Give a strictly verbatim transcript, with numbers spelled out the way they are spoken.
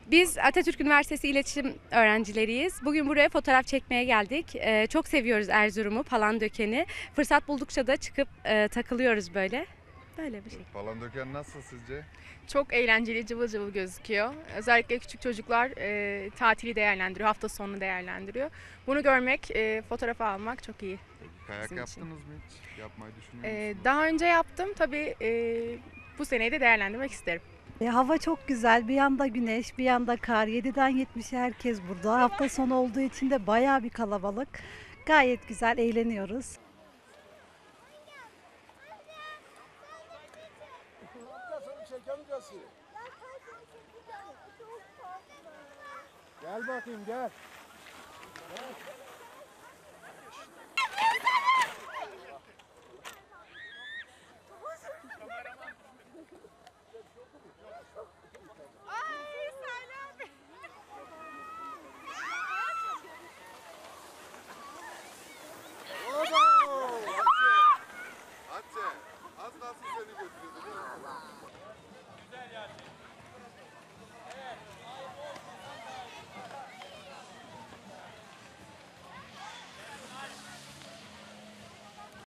Biz Atatürk Üniversitesi İletişim öğrencileriyiz. Bugün buraya fotoğraf çekmeye geldik. Ee, çok seviyoruz Erzurum'u, Palandöken'i. Fırsat buldukça da çıkıp e, takılıyoruz böyle. Böyle bir şey. Palandöken nasıl sizce? Çok eğlenceli, cıvıl cıvıl gözüküyor. Özellikle küçük çocuklar e, tatili değerlendiriyor, hafta sonunu değerlendiriyor. Bunu görmek, e, fotoğraf almak çok iyi. Peki, kayak Bizim için. yaptınız mı hiç? Yapmayı düşünüyor E, musunuz? daha önce yaptım, tabii e, bu seneyi de değerlendirmek isterim. E, hava çok güzel. Bir yanda güneş, bir yanda kar. yediden yetmişe herkes burada. Hafta sonu olduğu için de bayağı bir kalabalık. Gayet güzel eğleniyoruz. Gel bakayım gel. Hatice, az kalsın seni götürüyordu. Güzel yani. Evet.